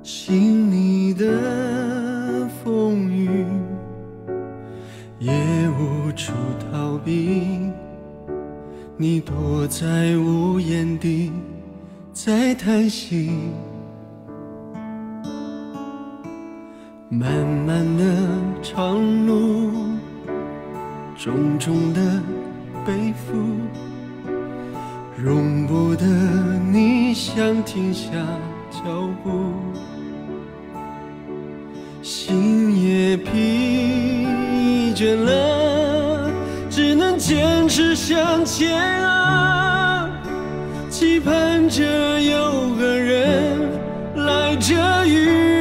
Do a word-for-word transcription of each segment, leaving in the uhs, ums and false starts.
经历的风雨，也无处逃避。你躲在屋檐底，在叹息。漫漫的长路，重重的背负，容不得你想停下脚步。心也疲倦了，只能坚持向前啊，期盼着有个人来遮雨。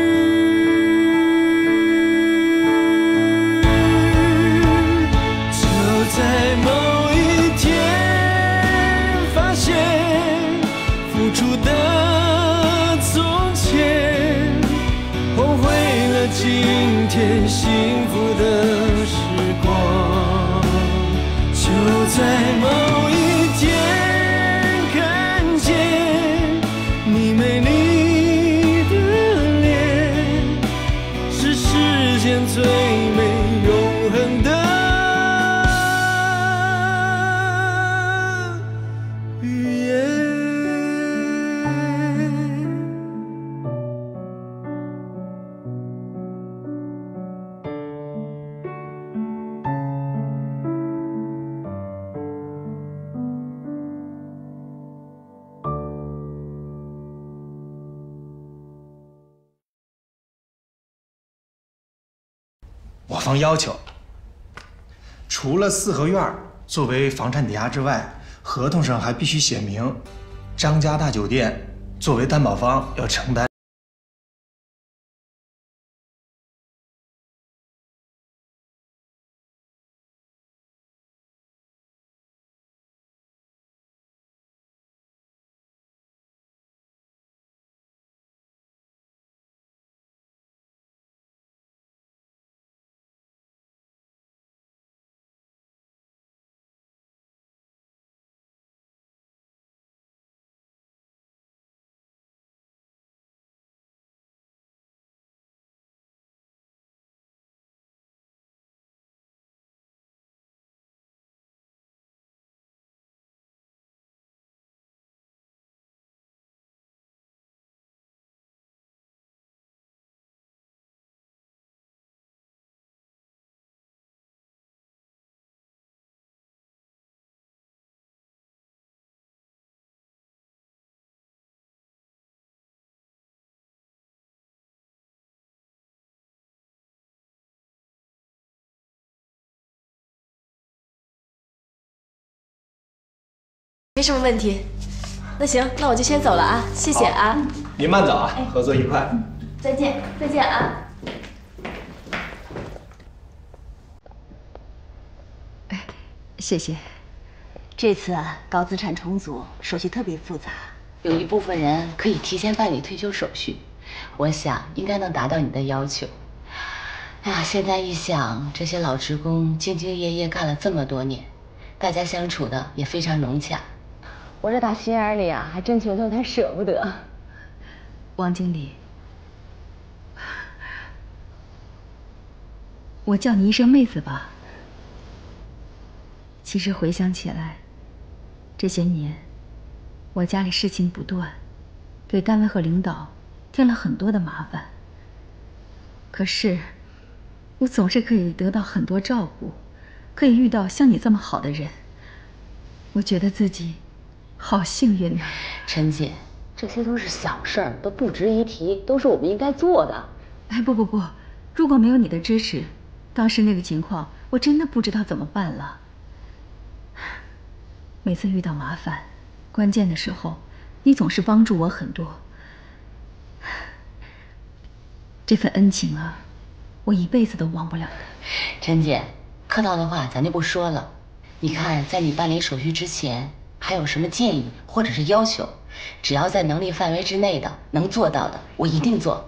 就在某一天，发现付出的从前，后悔了今天幸福的时光。就在某一天，看见你美丽的脸，是世间最美永恒的语言。 我方要求，除了四合院作为房产抵押之外，合同上还必须写明，张家大酒店作为担保方要承担。 没什么问题，那行，那我就先走了啊，谢谢啊。 您慢走啊，合作愉快。 再见，再见啊。 哎，谢谢。 这次啊，高资产重组手续特别复杂，有一部分人可以提前办理退休手续，我想应该能达到你的要求。哎呀，现在一想，这些老职工兢兢业业干了这么多年，大家相处的也非常融洽。我这打心眼里啊，还真觉得有点舍不得。 王经理，我叫你一声妹子吧。其实回想起来，这些年我家里事情不断，给单位和领导添了很多的麻烦。可是我总是可以得到很多照顾，可以遇到像你这么好的人，我觉得自己好幸运呐。 陈姐，这些都是小事儿，都不值一提，都是我们应该做的。 哎，不不不，如果没有你的支持，当时那个情况我真的不知道怎么办了。每次遇到麻烦、关键的时候，你总是帮助我很多。这份恩情啊，我一辈子都忘不了的。 陈姐，客套的话咱就不说了。你看，在你办理手续之前，还有什么建议或者是要求，只要在能力范围之内的，能做到的，我一定做。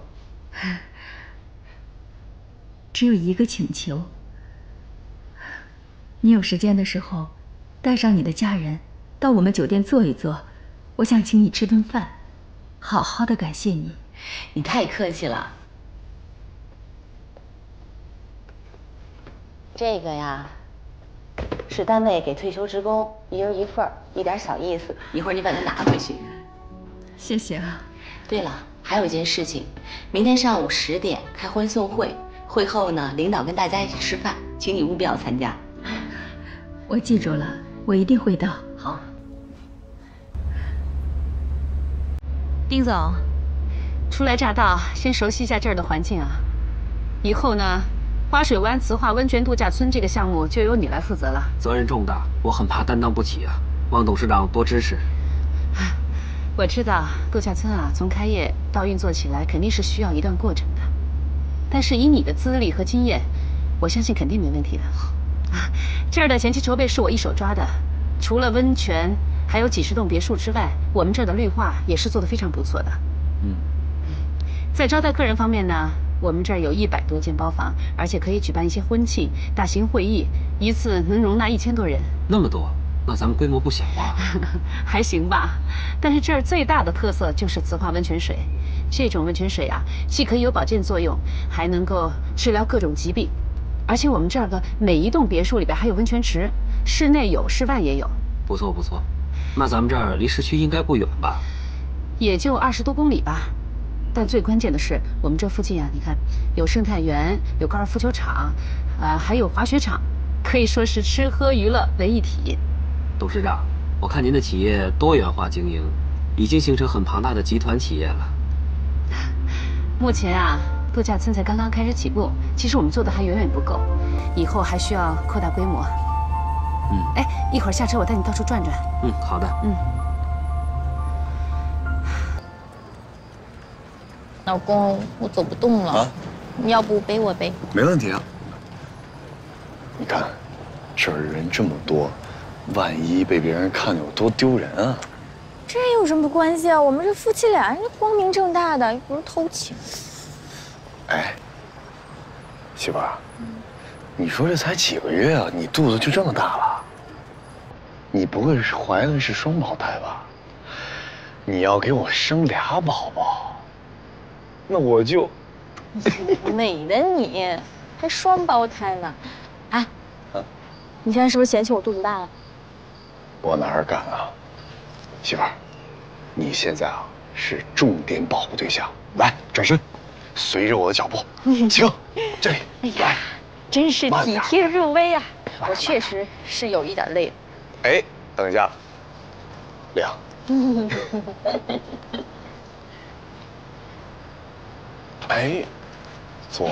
只有一个请求，你有时间的时候，带上你的家人到我们酒店坐一坐，我想请你吃顿饭，好好的感谢你。 你太客气了。这个呀，是单位给退休职工一人一份儿，一点小意思。一会儿你把它拿回去。 谢谢啊。 对了，还有一件事情，明天上午十点开欢送会，会后呢，领导跟大家一起吃饭，请你务必要参加。 我记住了，我一定会到。 好。 丁总，初来乍到，先熟悉一下这儿的环境啊。以后呢，花水湾磁化温泉度假村这个项目就由你来负责了。 责任重大，我很怕担当不起啊，望董事长多支持。 我知道度假村啊，从开业到运作起来，肯定是需要一段过程的。但是以你的资历和经验，我相信肯定没问题的。啊，这儿的前期筹备是我一手抓的，除了温泉，还有几十栋别墅之外，我们这儿的绿化也是做得非常不错的。 嗯， 在招待客人方面呢，我们这儿有一百多间包房，而且可以举办一些婚庆、大型会议，一次能容纳一千多人。 那么多，那咱们规模不小啊。 还行吧，但是这儿最大的特色就是磁化温泉水。这种温泉水啊，既可以有保健作用，还能够治疗各种疾病。而且我们这儿的每一栋别墅里边还有温泉池，室内有，室外也有。 不错不错，那咱们这儿离市区应该不远吧？ 也就二十多公里吧。但最关键的是，我们这附近啊，你看有生态园，有高尔夫球场，啊、呃，还有滑雪场，可以说是吃喝娱乐为一体。 董事长，我看您的企业多元化经营，已经形成很庞大的集团企业了。 目前啊，度假村才刚刚开始起步，其实我们做的还远远不够，以后还需要扩大规模。 嗯， 哎，一会儿下车我带你到处转转。 嗯，好的。 嗯。 老公，我走不动了，啊、你要不背我背？ 没问题啊。你看，这儿人这么多，万一被别人看见有多丢人啊！ 这有什么关系啊？我们这夫妻俩，人家光明正大的，又不是偷情。 哎，媳妇儿，你说这才几个月啊，你肚子就这么大了？你不会是怀的是双胞胎吧？你要给我生俩宝宝，那我就…… 美的你，还双胞胎呢？哎，啊，你现在是不是嫌弃我肚子大了？ 我哪儿敢啊！媳妇儿，你现在啊是重点保护对象，来转身，随着我的脚步，请这里。 哎呀，真是体贴入微啊！我确实是有一点累了。 哎，等一下，亮。哎，坐。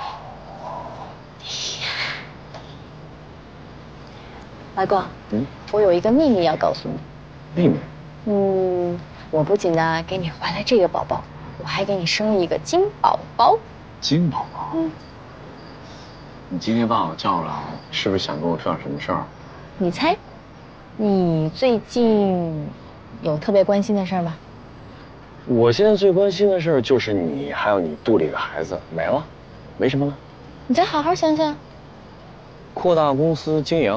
老公，嗯，我有一个秘密要告诉你。 秘密？ 嗯，我不仅呢给你怀了这个宝宝，我还给你生了一个金宝宝。 金宝宝？嗯。你今天把我叫来，是不是想跟我说点什么事儿？ 你猜？你最近有特别关心的事儿吗？ 我现在最关心的事儿就是你，还有你肚里的孩子，没了，没什么了。 你再好好想想。 扩大公司经营。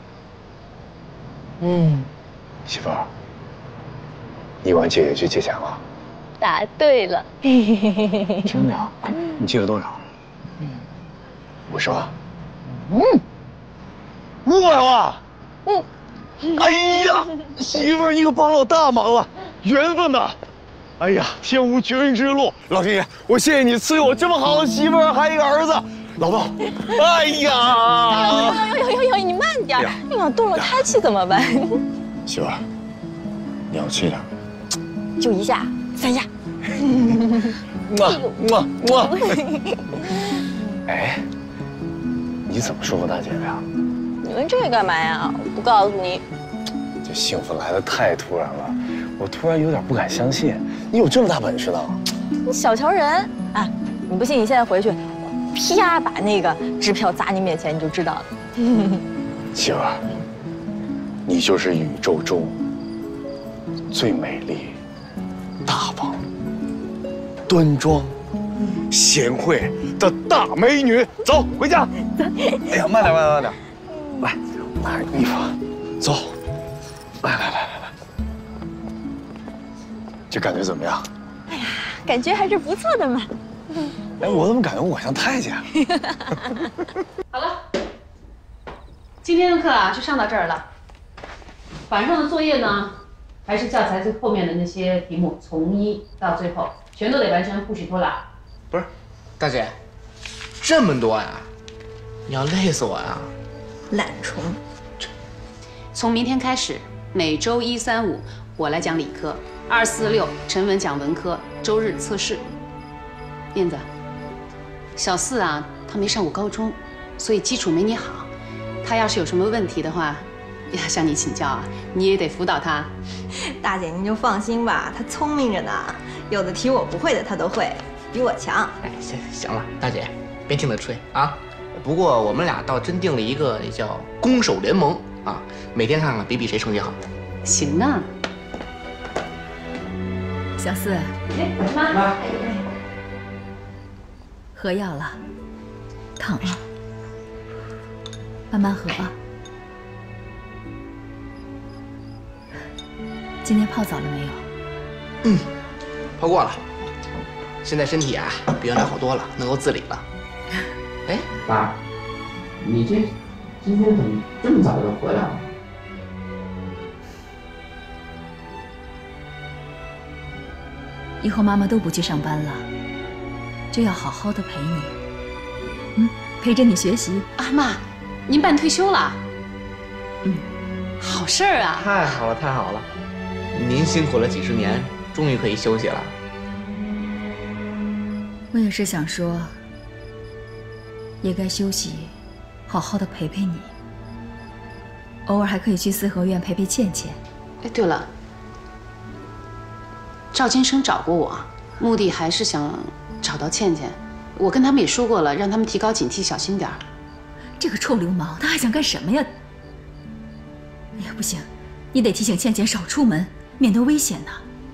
嗯，媳妇儿，你管姐姐去借钱了？ 答对了。 真的呀？你借了多少？嗯，五十万。嗯，五百万。嗯。哎呀，媳妇儿，你可帮了我大忙了，缘分呐！哎呀，天无绝人之路，老天爷，我谢谢你赐给我这么好的媳妇儿，还有一个儿子，老婆。哎呀！ 呦呦呦呦呦，你慢点，你要动了胎气怎么办？ 媳妇儿，你要轻点， 就一下，三下。 么么么。哎，你怎么说服大姐的呀？ 你问这个干嘛呀？我不告诉你。 这幸福来得太突然了，我突然有点不敢相信，你有这么大本事呢？ 你小瞧人啊！你不信，你现在回去，我啪把那个支票砸你面前，你就知道了。 媳妇儿，你就是宇宙中最美丽、大方、端庄、贤惠的大美女。走，回家。哎呀，慢点，慢点，慢点。来，拿着衣服，走。来来来来来，这感觉怎么样？ 哎呀， 感觉还是不错的嘛。 哎，我怎么感觉我像太监？ 好了，今天的课啊就上到这儿了。晚上的作业呢，还是教材最后面的那些题目，从一到最后全都得完成，不许偷懒。 不是，大姐，这么多呀，你要累死我呀！ 懒虫。 从明天开始，每周一、三、五我来讲理科，二、四、六陈文讲文科，周日测试。燕子，小四啊，他没上过高中，所以基础没你好。他要是有什么问题的话，要向你请教啊，你也得辅导他。 大姐您就放心吧，他聪明着呢，有的题我不会的他都会，比我强。 哎，行行了，大姐，别听他吹啊。不过我们俩倒真定了一个叫攻守联盟啊，每天看看比比谁成绩好。 行啊。 小四， 哎，妈，妈， 喝药了，疼了，慢慢喝啊。今天泡澡了没有？ 嗯，泡过了。现在身体啊比原来好多了，能够自理了。哎，妈，你这今天怎么这么早就回来了？ 以后妈妈都不去上班了，就要好好的陪你，嗯，陪着你学习。 啊，妈，您办退休了？ 嗯， 好事儿啊！ 太好了，太好了！您辛苦了几十年，终于可以休息了。 我也是想说，也该休息，好好的陪陪你。偶尔还可以去四合院陪陪倩倩。 哎，对了，赵金生找过我，目的还是想找到倩倩。我跟他们也说过了，让他们提高警惕，小心点儿。 这个臭流氓，他还想干什么呀？哎呀，不行，你得提醒倩倩少出门，免得危险呢。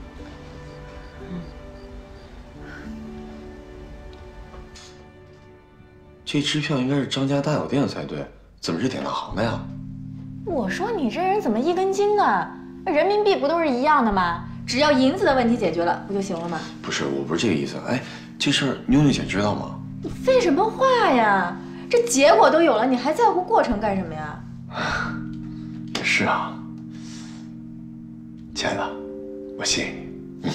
这支票应该是张家大酒店才对，怎么是典当行的呀？ 我说你这人怎么一根筋呢？人民币不都是一样的吗？只要银子的问题解决了，不就行了吗？ 不是，我不是这个意思。哎，这事儿妞妞姐知道吗？ 你废什么话呀？这结果都有了，你还在乎过程干什么呀？ 也是啊，亲爱的，我谢谢你。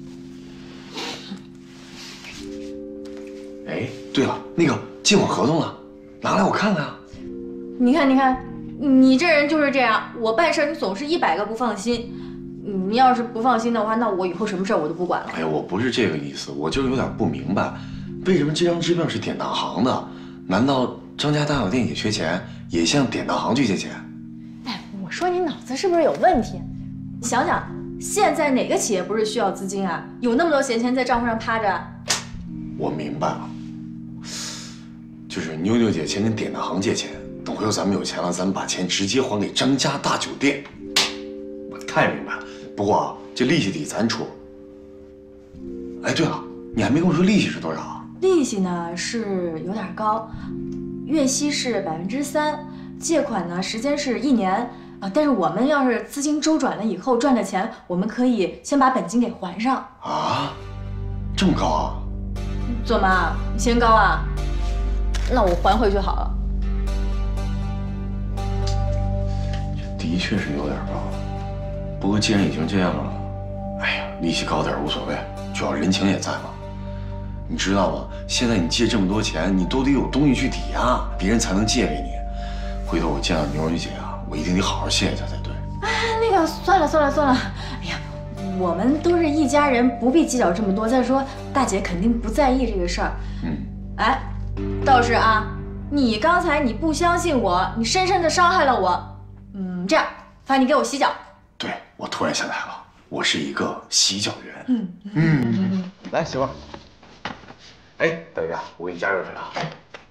嗯。哎，对了，那个借款合同呢？拿来我看看啊。 你看，你看，你这人就是这样，我办事你总是一百个不放心。你要是不放心的话，那我以后什么事儿我都不管了。 哎呀，我不是这个意思，我就是有点不明白，为什么这张支票是典当行的？难道张家大酒店也缺钱，也向典当行去借钱？ 哎，我说你脑子是不是有问题？你想想，现在哪个企业不是需要资金啊？有那么多闲钱在账户上趴着。 我明白了，就是妞妞姐先跟典当行借钱，等回头咱们有钱了，咱们把钱直接还给张家大酒店。我太明白了。不过啊，这利息得咱出。哎，对了，你还没跟我说利息是多少啊？ 利息呢是有点高，月息是百分之三，借款呢时间是一年啊。但是我们要是资金周转了以后赚的钱，我们可以先把本金给还上。 啊，这么高啊？ 左妈，你嫌高啊？那我还回去好了。 这的确是有点高。不过既然已经这样了，哎呀，利息高点无所谓，主要人情也在嘛。你知道吗？现在你借这么多钱，你都得有东西去抵押，别人才能借给你。回头我见到妞妞姐啊，我一定得好好谢谢她才对。 哎，那个算了算了算了，哎呀，我们都是一家人，不必计较这么多。再说大姐肯定不在意这个事儿。 嗯。 哎，倒是啊，你刚才你不相信我，你深深的伤害了我。嗯，这样，罚你给我洗脚。 对，我突然想起来了，我是一个洗脚员。 嗯嗯，来媳妇儿。哎，等一下，我给你加热水啊。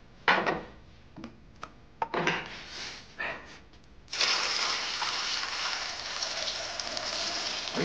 哎，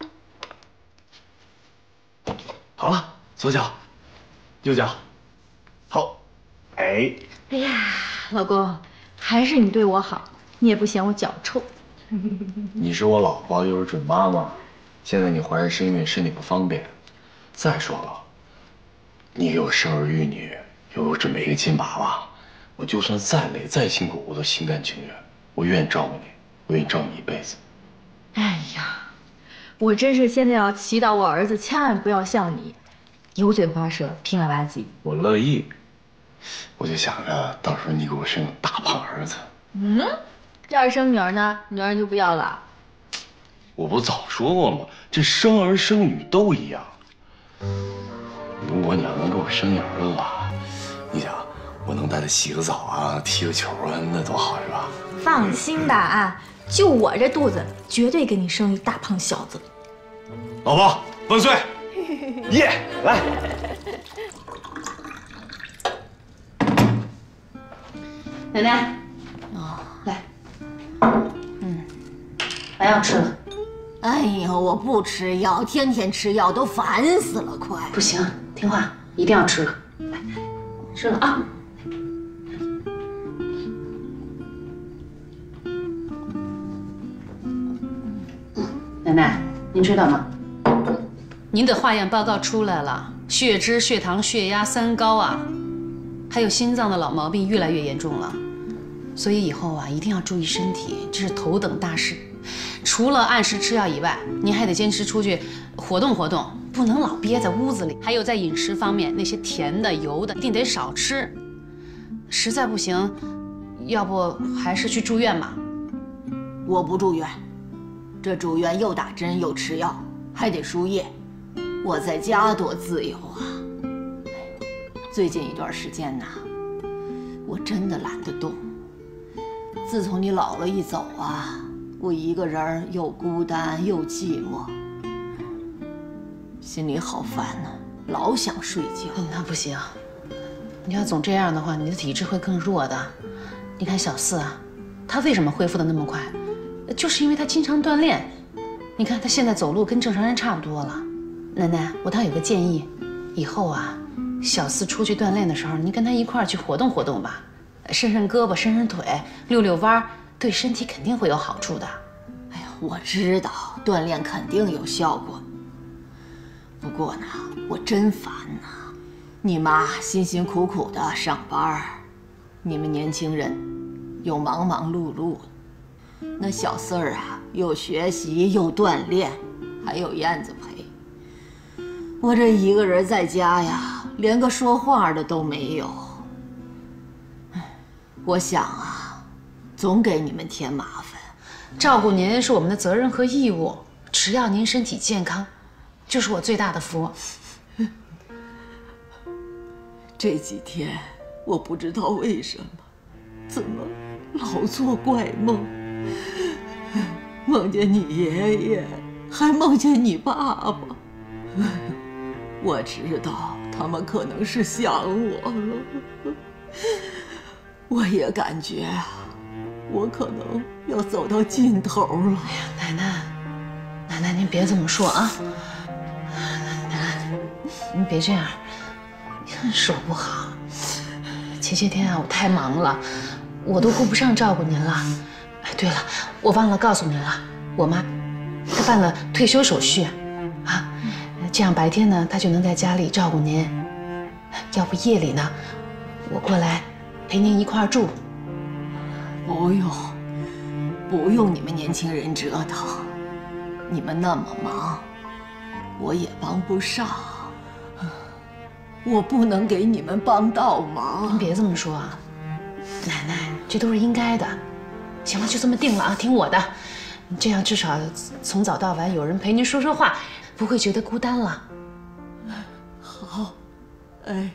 好了，左脚，右脚，好。哎， 哎呀，老公，还是你对我好，你也不嫌我脚臭。 你是我老婆，又是准妈妈，现在你怀着是因为身体不方便。 再说了，你给我生儿育女，给我这么一个金娃娃，我就算再累再辛苦，我都心甘情愿。我愿意照顾你，我愿意照顾你一辈子。 哎呀，我真是现在要祈祷我儿子千万不要像你，油嘴滑舌，平儿吧唧。 我乐意，我就想着到时候你给我生个大胖儿子。 嗯，要是生女儿呢，女儿就不要了。 我不早说过吗？这生儿生女都一样。如果你要能给我生一儿子吧，你想，我能带他洗个澡啊，踢个球啊，那多好是吧？ 放心吧啊，就我这肚子，绝对给你生一大胖小子。 老婆万岁！耶，来。 奶奶，哦，来，嗯，把药吃了。 哎呦，我不吃药，天天吃药都烦死了，快！ 不行，听话，一定要吃了。来，吃了啊。奶奶，您知道吗？您的化验报告出来了，血脂、血糖、血压三高啊，还有心脏的老毛病越来越严重了，所以以后啊一定要注意身体，这是头等大事。除了按时吃药以外，您还得坚持出去活动活动，不能老憋在屋子里。还有在饮食方面，那些甜的、油的一定得少吃。实在不行，要不还是去住院吧。 我不住院，这住院又打针又吃药，还得输液。我在家多自由啊！最近一段时间呐，我真的懒得动。自从你姥姥一走啊，我一个人又孤单又寂寞，心里好烦呐，老想睡觉。 那不行，你要总这样的话，你的体质会更弱的。你看小四啊，他为什么恢复的那么快？就是因为他经常锻炼。你看他现在走路跟正常人差不多了。奶奶，我倒有个建议，以后啊，小四出去锻炼的时候，你跟他一块儿去活动活动吧，伸伸胳膊，伸伸腿，溜溜弯，对身体肯定会有好处的。 哎呀，我知道锻炼肯定有效果，不过呢，我真烦呐！你妈辛辛苦苦的上班，你们年轻人又忙忙碌碌，那小四儿啊，又学习又锻炼，还有燕子陪。我这一个人在家呀，连个说话的都没有。我想啊，总给你们添麻烦。 照顾您是我们的责任和义务，只要您身体健康，就是我最大的福。 这几天我不知道为什么，怎么老做怪梦，梦见你爷爷，还梦见你爸爸。我知道他们可能是想我了，我也感觉啊，我可能要走到尽头了。 哎呀，奶奶，奶奶您别这么说啊！奶奶，您别这样，手不好。前些天啊，我太忙了，我都顾不上照顾您了。哎，对了，我忘了告诉您了，我妈她办了退休手续，啊，这样白天呢，她就能在家里照顾您。要不夜里呢，我过来陪您一块儿住。 不用，不用你们年轻人折腾，你们那么忙，我也帮不上。我不能给你们帮倒忙。 您别这么说啊，奶奶，这都是应该的。行了，就这么定了啊，听我的。这样至少从早到晚有人陪您说说话，不会觉得孤单了。 好，哎。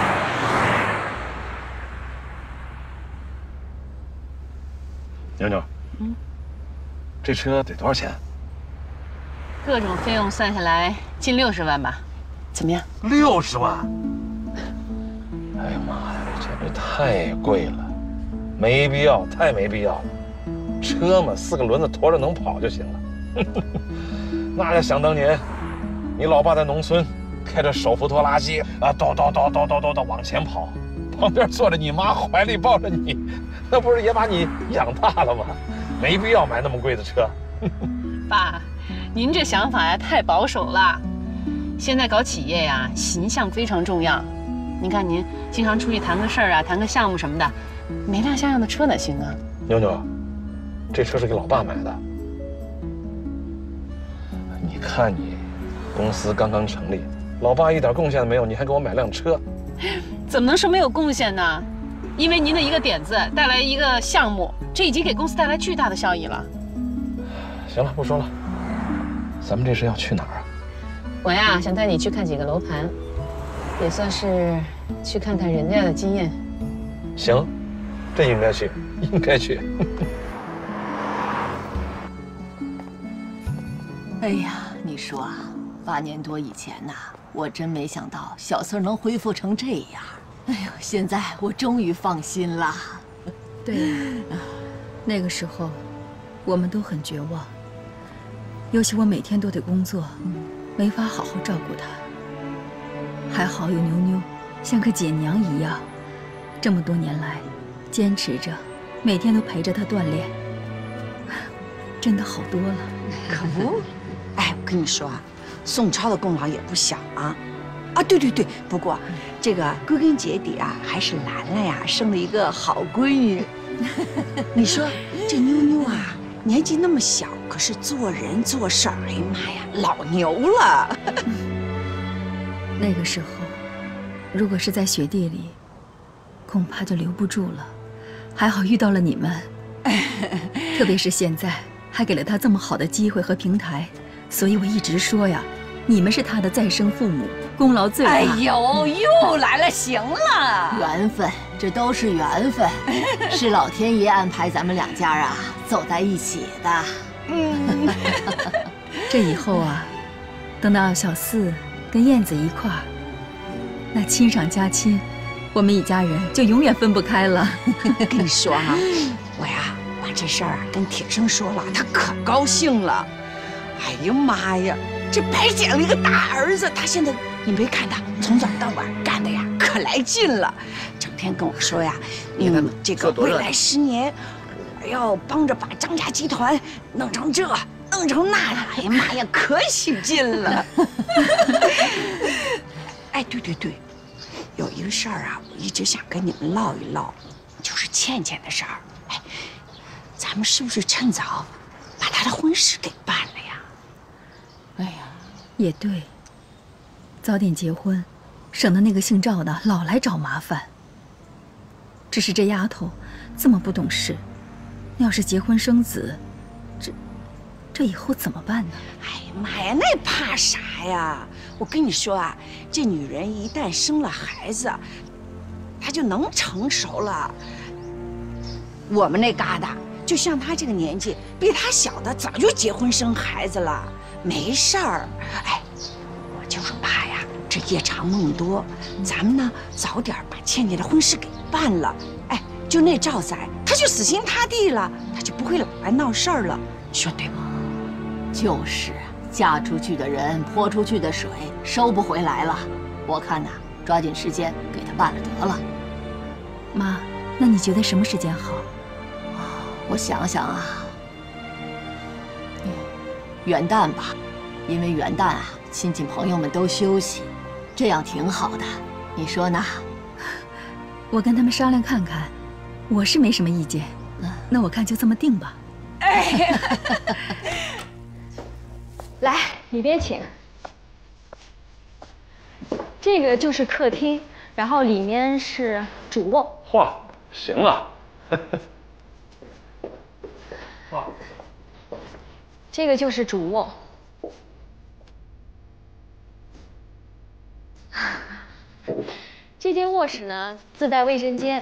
妞妞，嗯，这车得多少钱？ 各种费用算下来近六十万吧，怎么样？ 六十万！哎呀妈呀，这简直太贵了，没必要，太没必要了。车嘛，四个轮子驮着能跑就行了。那要想当年，你老爸在农村开着手扶拖拉机啊，叨叨叨叨叨叨叨往前跑，旁边坐着你妈，怀里抱着你。那不是也把你养大了吗？没必要买那么贵的车。 爸，您这想法呀太保守了。 现在搞企业呀，形象非常重要。您看您经常出去谈个事儿啊，谈个项目什么的，没辆像样的车哪行啊？ 妞妞，这车是给老爸买的。你看你，公司刚刚成立，老爸一点贡献都没有，你还给我买辆车， 怎么能说没有贡献呢？因为您的一个点子带来一个项目，这已经给公司带来巨大的效益了。 行了，不说了，咱们这是要去哪儿啊？ 我呀，想带你去看几个楼盘，也算是去看看人家的经验。 行，这应该去，应该去。 哎呀，你说啊，八年多以前呐，我真没想到小四能恢复成这样。哎呦，现在我终于放心了。 对呀，那个时候我们都很绝望，尤其我每天都得工作，没法好好照顾她。还好有妞妞，像个姐娘一样，这么多年来坚持着，每天都陪着她锻炼，真的好多了。 可不，哎，我跟你说啊，宋超的功劳也不小啊。啊，对对对，不过这个归根结底啊，还是兰兰呀生了一个好闺女。你说这妞妞啊，年纪那么小，可是做人做事儿，哎呀妈呀，老牛了。 那个时候，如果是在雪地里，恐怕就留不住了。还好遇到了你们，特别是现在还给了他这么好的机会和平台，所以我一直说呀，你们是他的再生父母，功劳最大。 哎呦，又来了，行了，缘分，这都是缘分，是老天爷安排咱们两家啊走在一起的。 嗯，这以后啊，等到小四跟燕子一块儿，那亲上加亲，我们一家人就永远分不开了。 跟你说啊，我呀把这事儿啊跟铁生说了，他可高兴了。哎呀妈呀，这白捡了一个大儿子，他现在你没看他从早到晚干的呀，可来劲了，整天跟我说呀，嗯，这个未来十年，我要帮着把张家集团弄成这。弄成那样，哎呀妈呀，可起劲了！哎，对对对，有一个事儿啊，我一直想跟你们唠一唠，就是倩倩的事儿。哎，咱们是不是趁早把她的婚事给办了呀？ 哎呀，也对，早点结婚，省得那个姓赵的老来找麻烦。只是这丫头这么不懂事，要是结婚生子，这……这以后怎么办呢？ 哎呀妈呀，那怕啥呀？我跟你说啊，这女人一旦生了孩子，她就能成熟了。我们那疙瘩，就像她这个年纪，比她小的早就结婚生孩子了，没事儿。哎，我就是怕呀，这夜长梦多，咱们呢早点把倩倩的婚事给办了。哎，就那赵仔，他就死心塌地了，他就不会老来闹事儿了。你说对吗？ 就是，嫁出去的人泼出去的水收不回来了。我看呐，抓紧时间给他办了得了。 妈，那你觉得什么时间好？ 我想想啊，元旦吧，因为元旦啊，亲戚朋友们都休息，这样挺好的。你说呢？ 我跟他们商量看看，我是没什么意见。那我看就这么定吧。 哎。来，里边请。这个就是客厅，然后里面是主卧。 嚯，行啊！ 哇，这个就是主卧。这间卧室呢，自带卫生间。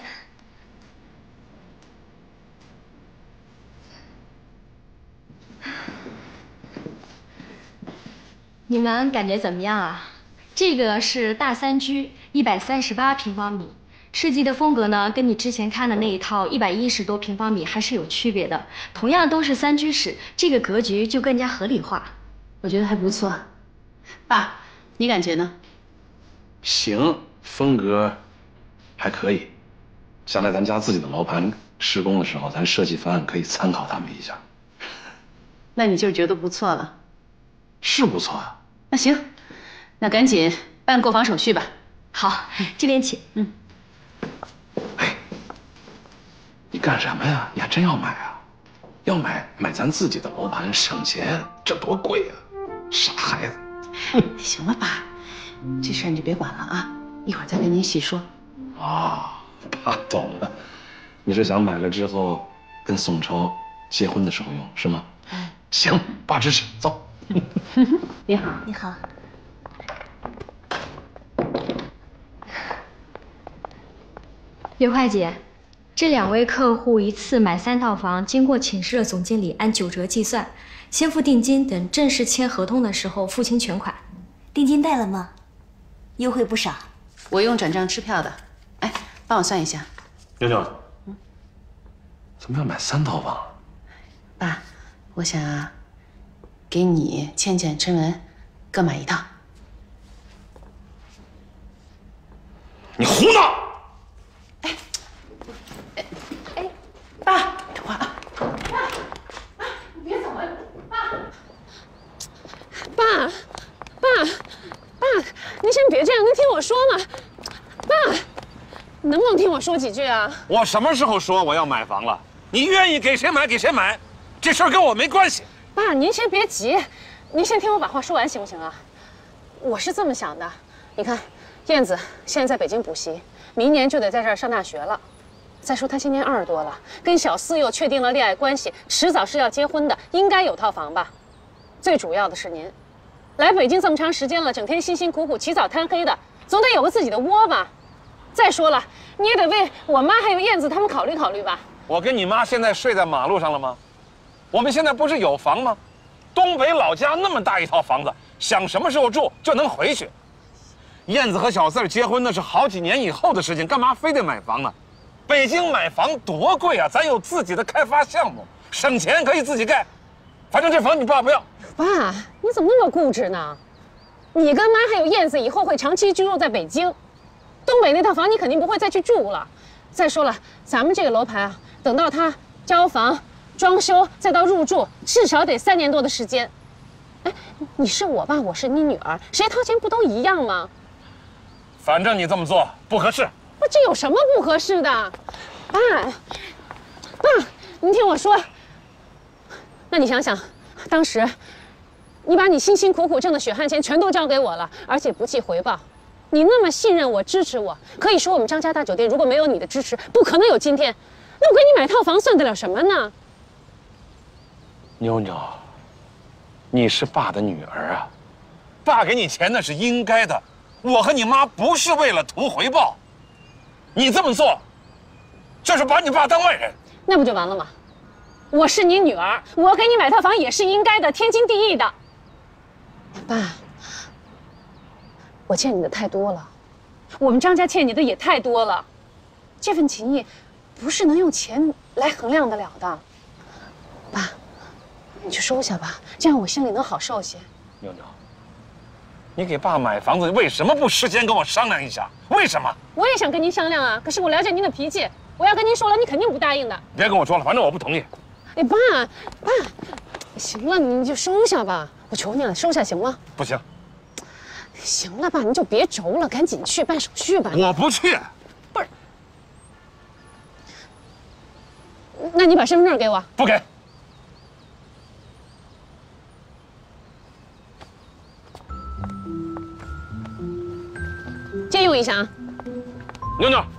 你们感觉怎么样啊？这个是大三居，一百三十八平方米，设计的风格呢，跟你之前看的那一套一百一十多平方米还是有区别的。同样都是三居室，这个格局就更加合理化。 我觉得还不错。爸，你感觉呢？ 行，风格还可以。将来咱家自己的楼盘施工的时候，咱设计方案可以参考他们一下。 那你就觉得不错了？ 是不错啊。 那行， 那赶紧办购房手续吧。 好，这边请。 嗯。 你干什么呀？你还真要买啊？要买买咱自己的楼盘省钱，这多贵啊！傻孩子。 行了，爸，这事儿你就别管了啊，一会儿再跟您细说。 啊，爸懂了，你是想买了之后跟宋愁结婚的时候用是吗？嗯，行，爸支持，走。 你好， 你好。 刘会姐，这两位客户一次买三套房，经过请示了总经理，按九折计算，先付定金，等正式签合同的时候付清全款。 定金带了吗？优惠不少。 我用转账支票的。哎，帮我算一下。 妞妞，嗯，怎么要买三套房？ 爸，我想啊，给你、倩倩、陈文各买一套。 你胡闹！ 爸，等会儿啊！爸，爸，你别走啊！爸， 爸，爸，爸，您先别这样，您听我说嘛。爸，你能不能听我说几句啊？ 我什么时候说我要买房了？你愿意给谁买给谁买，这事儿跟我没关系。 爸，您先别急，您先听我把话说完行不行啊？我是这么想的，你看，燕子现在在北京补习，明年就得在这儿上大学了。再说她今年二十多了，跟小四又确定了恋爱关系，迟早是要结婚的，应该有套房吧？最主要的是您，来北京这么长时间了，整天辛辛苦苦起早贪黑的，总得有个自己的窝吧？再说了，你也得为我妈还有燕子他们考虑考虑吧？ 我跟你妈现在睡在马路上了吗？我们现在不是有房吗？东北老家那么大一套房子，想什么时候住就能回去。燕子和小四结婚那是好几年以后的事情，干嘛非得买房呢？北京买房多贵啊！咱有自己的开发项目，省钱可以自己盖。反正这房你爸不要。 爸，你怎么那么固执呢？你跟妈还有燕子以后会长期居住在北京，东北那套房你肯定不会再去住了。再说了，咱们这个楼盘啊，等到它交房、装修再到入住，至少得三年多的时间。哎，你是我爸，我是你女儿，谁掏钱不都一样吗？ 反正你这么做不合适。 不，这有什么不合适的？爸，爸，您听我说。那你想想，当时你把你辛辛苦苦挣的血汗钱全都交给我了，而且不计回报。你那么信任我、支持我，可以说我们张家大酒店如果没有你的支持，不可能有今天。那我给你买套房算得了什么呢？ 妞妞，你是爸的女儿啊，爸给你钱那是应该的。我和你妈不是为了图回报。你这么做，这是把你爸当外人， 那不就完了吗？我是你女儿，我给你买套房也是应该的，天经地义的。爸，我欠你的太多了，我们张家欠你的也太多了，这份情谊不是能用钱来衡量得了的。爸，你就收下吧，这样我心里能好受些。 妞妞，你给爸买房子，为什么不事先跟我商量一下？为什么？ 我也想跟您商量啊，可是我了解您的脾气，我要跟您说了，你肯定不答应的。 别跟我说了，反正我不同意。 哎，爸，爸，行了，你就收下吧，我求你了，收下行吗？ 不行。 行了，爸，你就别轴了，赶紧去办手续吧。 我不去。 不是，那你把身份证给我。 不给。 借用一下啊。 妞妞，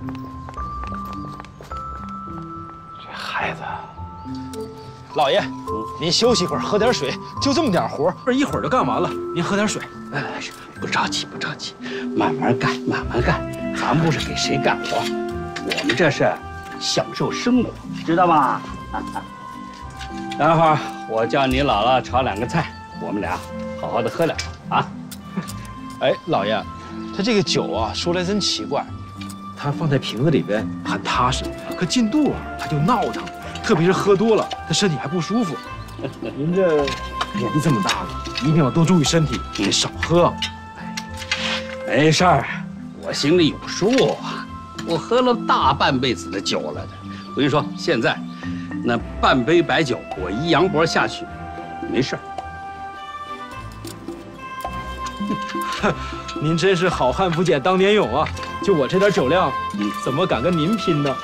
这孩子。 老爷，您休息一会儿，喝点水，就这么点活，不是一会儿就干完了。您喝点水。 哎，不着急，不着急，慢慢干，慢慢干。咱不是给谁干活，我们这是享受生活，知道吗？待会儿我叫你姥姥炒两个菜，我们俩好好的喝两口啊。 哎，老爷，他这个酒啊，说来真奇怪，他放在瓶子里边很踏实，可进肚啊，他就闹腾。特别是喝多了，他身体还不舒服。您这年纪这么大了，一定要多注意身体，得少喝。 没事儿，我心里有数啊。我喝了大半辈子的酒了的。我跟你说，现在那半杯白酒，我一扬脖下去，没事儿。 您真是好汉不减当年勇啊！就我这点酒量，怎么敢跟您拼呢？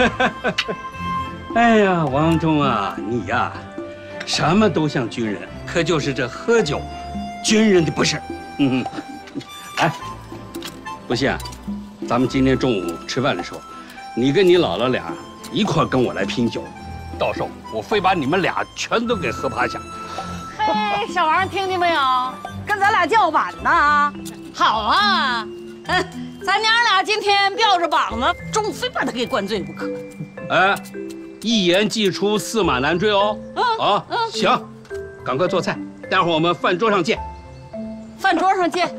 哎呀，王忠啊，你呀，什么都像军人，可就是这喝酒，军人的不是。嗯，哎，不信，咱们今天中午吃饭的时候，你跟你姥姥俩一块跟我来拼酒，到时候我非把你们俩全都给喝趴下。 嘿，小王，听见没有？跟咱俩叫板呢。好啊，嗯，咱娘俩今天吊着膀子，终非把他给灌醉不可。 哎，一言既出，驷马难追哦。啊，行，赶快做菜，待会儿我们饭桌上见。 饭桌上见。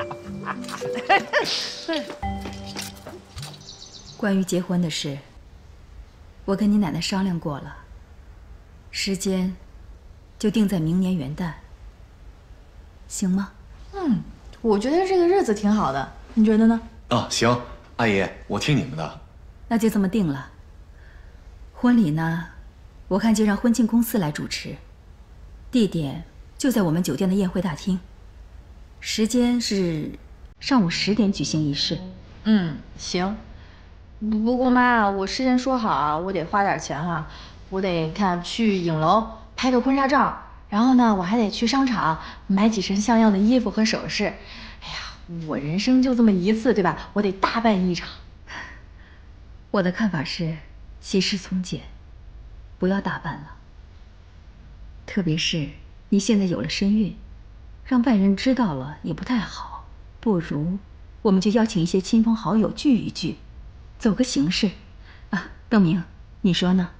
关于结婚的事，我跟你奶奶商量过了，时间就定在明年元旦，行吗？ 嗯，我觉得这个日子挺好的，你觉得呢？ 啊，行，阿姨，我听你们的。 那就这么定了。婚礼呢，我看就让婚庆公司来主持，地点就在我们酒店的宴会大厅，时间是上午十点举行仪式。 嗯，行。不过妈，我事先说好啊，我得花点钱啊，我得看去影楼拍个婚纱照，然后呢，我还得去商场买几身像样的衣服和首饰。哎呀，我人生就这么一次，对吧？我得大办一场。 我的看法是，息事从简，不要大办了。特别是你现在有了身孕，让外人知道了也不太好。不如我们就邀请一些亲朋好友聚一聚，走个形式。啊，邓明，你说呢？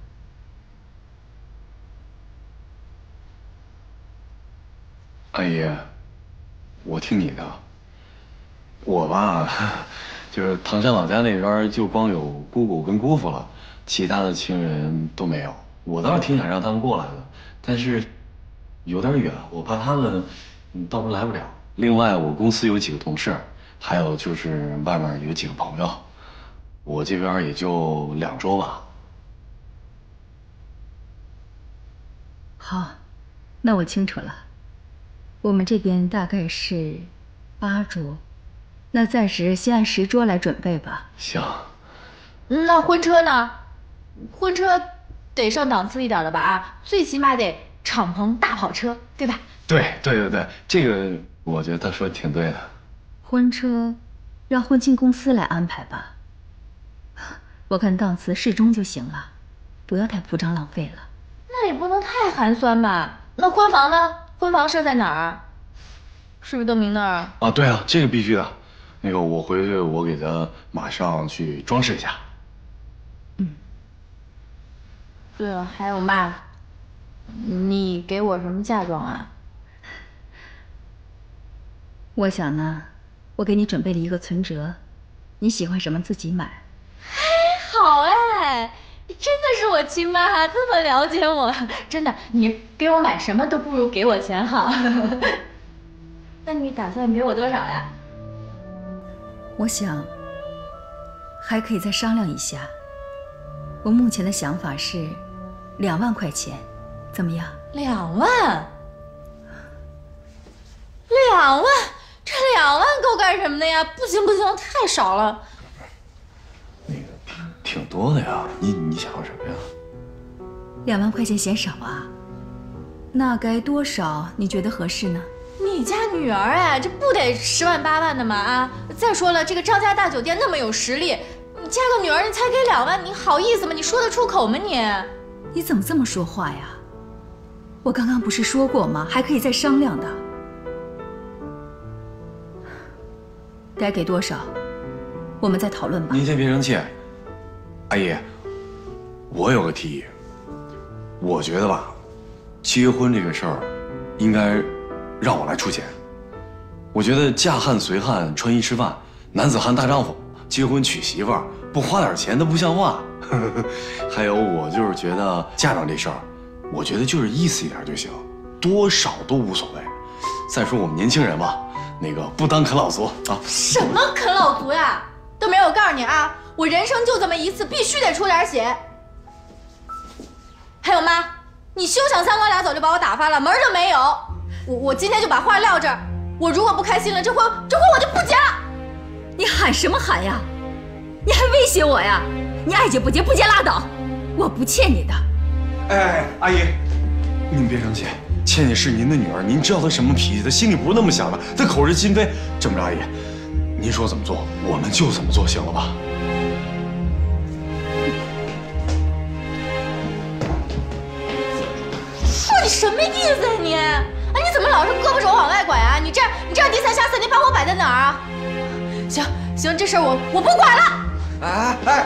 阿姨，我听你的。我吧，就是唐山老家那边就光有姑姑跟姑父了，其他的亲人都没有。我倒是挺想让他们过来的，但是有点远，我怕他们到时候来不了。另外，我公司有几个同事，还有就是外面有几个朋友，我这边也就两桌吧。 好，那我清楚了。我们这边大概是八桌，那暂时先按十桌来准备吧。 行。 那婚车呢？婚车得上档次一点的吧？啊，最起码得敞篷大跑车，对吧？ 对对对对，这个我觉得他说的挺对的。 婚车让婚庆公司来安排吧，我看档次适中就行了，不要太铺张浪费了。 那也不能太寒酸吧？那婚房呢？婚房设在哪儿？是不是邓明那儿？ 啊，对啊，这个必须的。那个我回去我给他马上去装饰一下。 嗯。 对了，还有妈，你给我什么嫁妆啊？ 我想呢，我给你准备了一个存折，你喜欢什么自己买。 哎，好哎。真的是我亲妈，这么了解我，真的，你给我买什么都不如给我钱好。那你打算给我多少呀？ 我想还可以再商量一下。我目前的想法是两万块钱，怎么样？ 两万？两万？这两万够干什么的呀？不行不行，太少了。 挺多的呀，你你想要什么呀？ 两万块钱嫌少啊？那该多少你觉得合适呢？ 你家女儿哎，这不得十万八万的吗？啊！再说了，这个张家大酒店那么有实力，你嫁个女儿你才给两万，你好意思吗？你说得出口吗你？ 你怎么这么说话呀？我刚刚不是说过吗？还可以再商量的。该给多少，我们再讨论吧。 您先别生气。阿姨，我有个提议，我觉得吧，结婚这个事儿，应该让我来出钱。我觉得嫁汉随汉，穿衣吃饭，男子汉大丈夫，结婚娶媳妇儿不花点钱，那不像话。还有，我就是觉得嫁妆这事儿，我觉得就是意思一点就行，多少都无所谓。再说我们年轻人嘛，那个不当啃老族啊。 什么啃老族呀？都没有，我告诉你啊。我人生就这么一次，必须得出点血。还有妈，你休想三瓜俩枣就把我打发了，门儿都没有。我我今天就把话撂这儿， 我如果不开心了，这婚这婚我就不结了。 你喊什么喊呀？你还威胁我呀？你爱结不结，不结拉倒，我不欠你的。 哎哎，阿姨，您别生气，倩倩是您的女儿，您知道她什么脾气，她心里不是那么想的，她口是心非。这么着，阿姨，您说怎么做，我们就怎么做，行了吧？ 说你什么意思啊你？啊，你怎么老是胳膊肘往外拐啊？你这样你这样低三下四，你把我摆在哪儿啊？行行，这事儿我我不管了。 哎哎，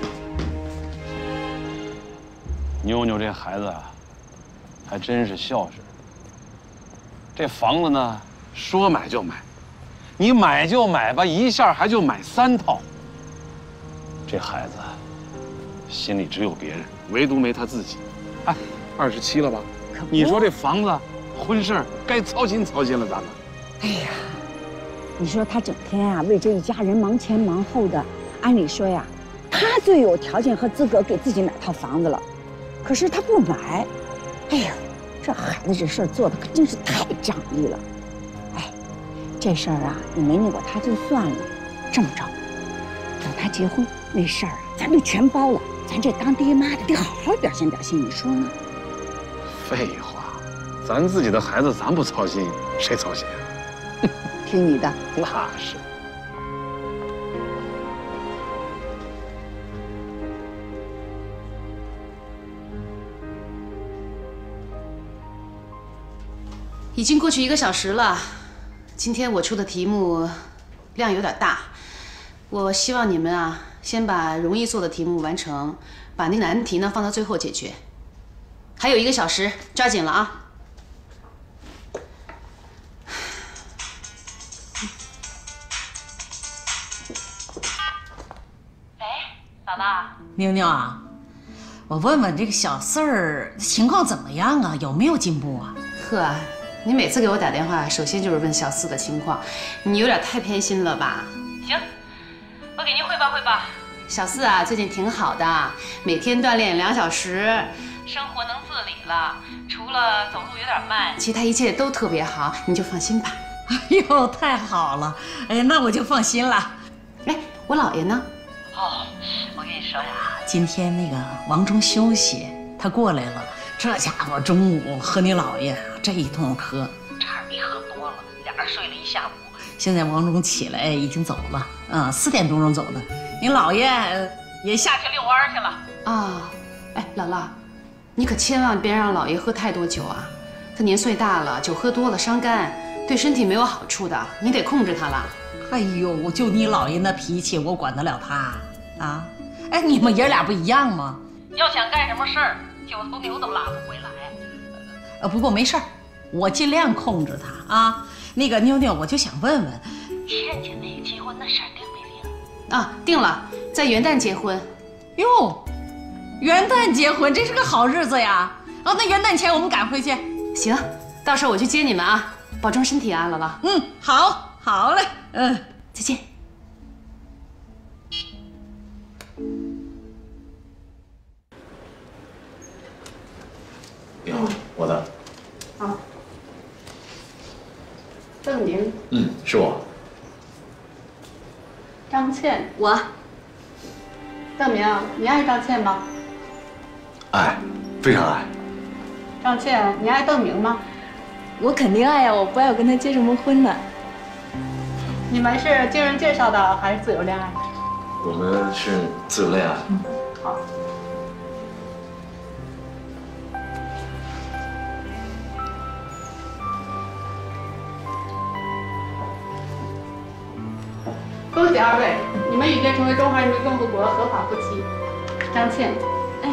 妞妞这孩子啊，还真是孝顺。这房子呢，说买就买，你买就买吧，一下还就买三套。这孩子心里只有别人，唯独没他自己。哎，二十七了吧？你说这房子、婚事该操心操心了，咱们。 哎呀，你说他整天啊为这一家人忙前忙后的，按理说呀，他最有条件和资格给自己买套房子了，可是他不买。哎呀，这孩子这事儿做的可真是太仗义了。哎，这事儿啊，你没腻过他就算了，这么着，等他结婚那事儿啊，咱就全包了。咱这当爹妈的得好好表现表现，你说呢？ 废话，咱自己的孩子咱不操心，谁操心啊？ 听你的。 那是。 已经过去一个小时了，今天我出的题目量有点大，我希望你们啊，先把容易做的题目完成，把那难题呢放到最后解决。还有一个小时，抓紧了啊！ 喂，姥姥。 妞妞啊，我问问这个小四儿情况怎么样啊？有没有进步啊？ 呵，你每次给我打电话，首先就是问小四的情况，你有点太偏心了吧？ 行，我给您汇报汇报。 小四啊，最近挺好的，每天锻炼两小时。 生活能自理了，除了走路有点慢， 其他一切都特别好，你就放心吧。 哎呦，太好了！哎，那我就放心了。 哎，我姥爷呢？ 哦，我跟你说呀，今天那个王忠休息，他过来了，这家伙中午和你姥爷这一通喝，差点没喝多了，俩人睡了一下午。现在王忠起来已经走了，嗯，四点多钟走的。你姥爷也下去遛弯去了。 啊，哎，姥姥。你可千万别让姥爷喝太多酒啊！他年岁大了，酒喝多了伤肝，对身体没有好处的。你得控制他了。 哎呦，就你姥爷那脾气，我管得了他啊？哎，你们爷俩不一样吗？ 要想干什么事儿，就头牛都拉不回来。 呃，不过没事儿，我尽量控制他啊。那个妞妞，我就想问问， 倩倩那个结婚的事儿定没定？ 啊，定了，在元旦结婚。 哟。元旦结婚，这是个好日子呀！哦，那元旦前我们赶回去。 行，到时候我去接你们啊，保重身体啊，姥姥。 嗯，好，好嘞，嗯， 再见。 你好，我的。 好。邓明。 嗯，是我。 张倩， 我。 邓明，你爱张倩吗？ 爱，非常爱。 张倩，你爱邓明吗？ 我肯定爱呀，我不爱我跟他结什么婚呢？ 你们是经人介绍的还是自由恋爱？ 我们是自由恋爱。 嗯，好。恭喜二位，你们已经成为中华人民共和国合法夫妻。张倩，哎，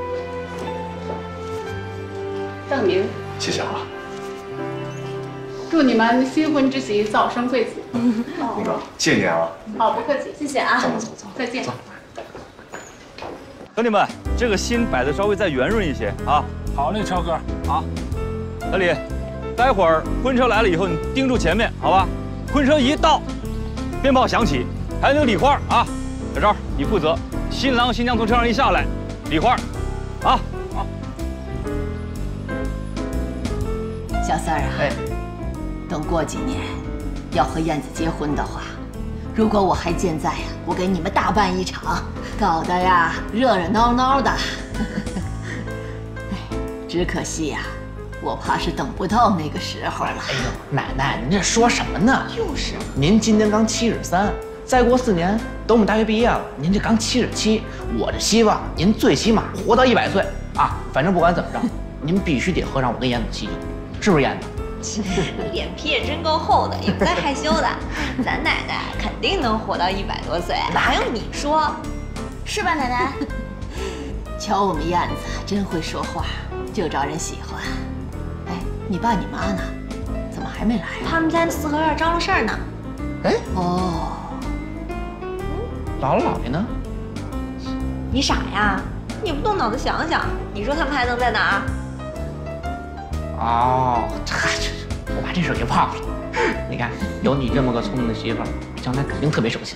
邓明， 谢谢啊。 祝你们新婚之喜早生贵子。 嗯，公主，谢谢你啊。 好，不客气，谢谢啊。 走走走， 再见。 兄弟们，这个心摆的稍微再圆润一些啊。 好嘞，超哥。 好，小李，待会儿婚车来了以后，你盯住前面，好吧？婚车一到，鞭炮响起，还有那个礼花啊，小赵你负责，新郎新娘从车上一下来，礼花，啊，好。 小三儿啊， 哎， 等过几年， 要和燕子结婚的话，如果我还健在呀，我给你们大办一场，搞得呀热热闹闹的。哎，只可惜呀，我怕是等不到那个时候了。 哎呦，奶奶，您这说什么呢？ 就是， 您今年刚七十三，再过四年等我们大学毕业了，您这刚七十七，我这希望您最起码活到一百岁啊！反正不管怎么着，您必须得喝上我跟燕子喜酒，是不是燕子？ 脸皮也真够厚的，也不带害羞的。咱奶奶肯定能活到一百多岁，哪有你说？是吧，奶奶？ 瞧我们燕子真会说话，就招人喜欢。哎，你爸你妈呢？怎么还没来呀？ 他们在四合院张罗事儿呢。 哎， 哦， 姥姥姥爷呢？ 你傻呀？你不动脑子想想，你说他们还能在哪儿？ 哦，这这，我把这事给忘了。你看，有你这么个聪明的媳妇儿，将来肯定特别省心。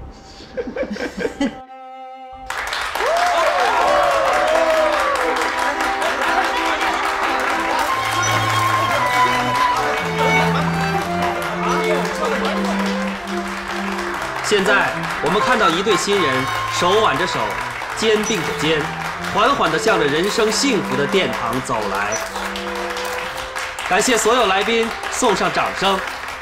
现在我们看到一对新人手挽着手，肩并着肩，缓缓地向着人生幸福的殿堂走来。感谢所有来宾，送上掌声。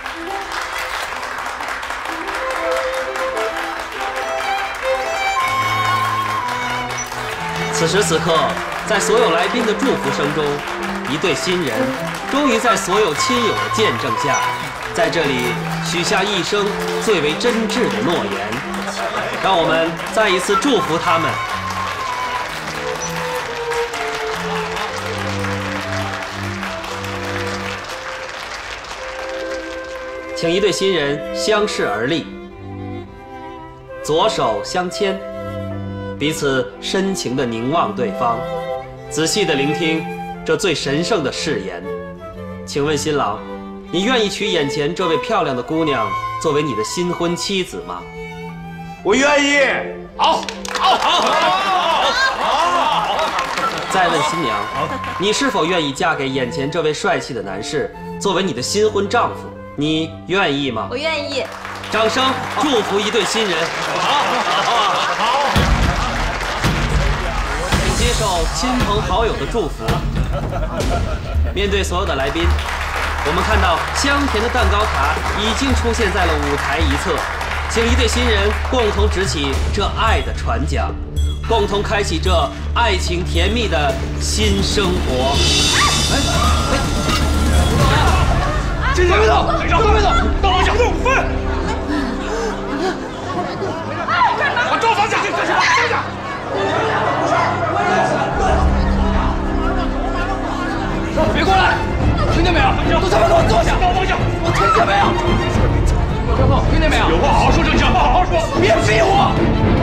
此时此刻，在所有来宾的祝福声中，一对新人终于在所有亲友的见证下，在这里许下一生最为真挚的诺言。让我们再一次祝福他们。请一对新人相视而立，左手相牵，彼此深情地凝望对方，仔细地聆听这最神圣的誓言。请问新郎，你愿意娶眼前这位漂亮的姑娘作为你的新婚妻子吗？ 我愿意。 好，好，好，好，好。再问新娘，你是否愿意嫁给眼前这位帅气的男士作为你的新婚丈夫？你愿意吗？ 我愿意。 掌声祝福一对新人。好，好，好。请接受亲朋好友的祝福。面对所有的来宾，我们看到香甜的蛋糕塔已经出现在了舞台一侧，请一对新人共同执起这爱的船桨，共同开启这爱情甜蜜的新生活。哎哎， 这边走，让后面走，大小动分。往这方向，这是方向。别过来！听见没有？都他妈给我坐下！方向！我听见没有？小凤，听见没有？有话好好说，正向，好好说，别逼我。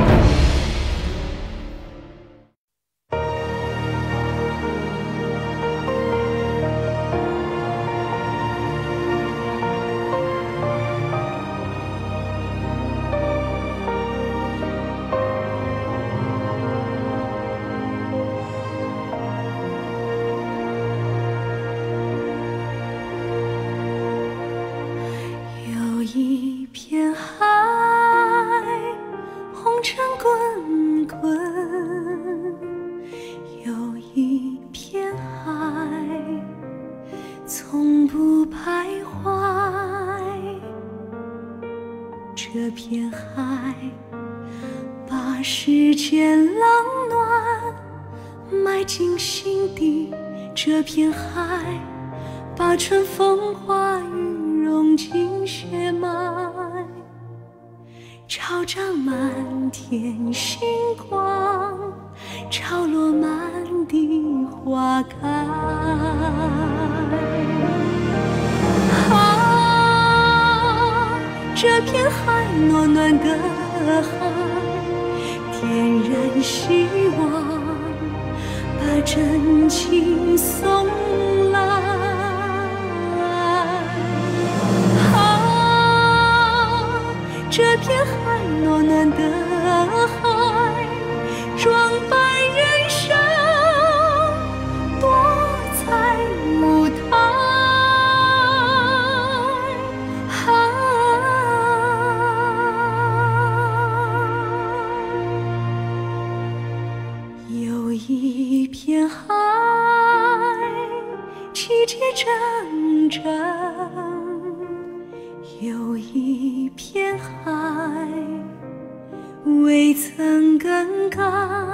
这片海，把世间冷暖埋进心底。这片海，把春风化雨融进血脉。潮涨满天星光，潮落满地花开。这片海，暖暖的海，点燃希望，把真情送来。啊，这片海，暖暖的海，装扮人生多彩舞台。啊。 铮铮，有一片海未曾更改。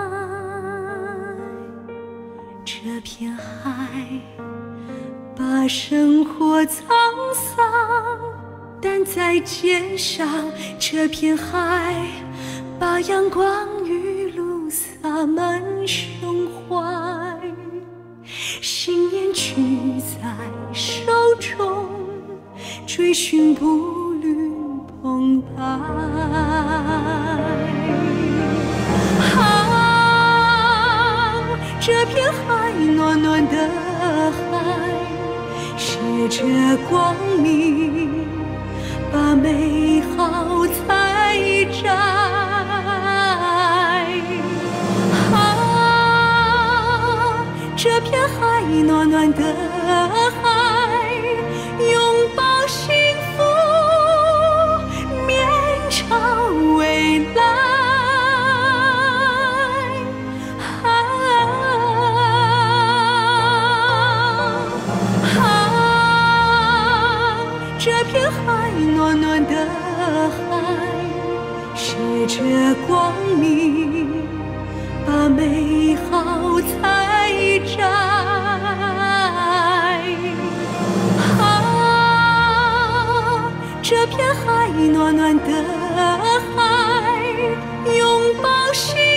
这片海把生活沧桑担在肩上，这片海把阳光雨露洒满胸怀。信念举在手中，追寻步履澎湃。啊，这片海暖暖的海，携着光明，把美好采摘。这片海暖暖的海，拥抱幸福，面朝未来。啊啊！这片海暖暖的海，携着光明，把美好采摘。啊，这片海暖暖的海，拥抱幸福。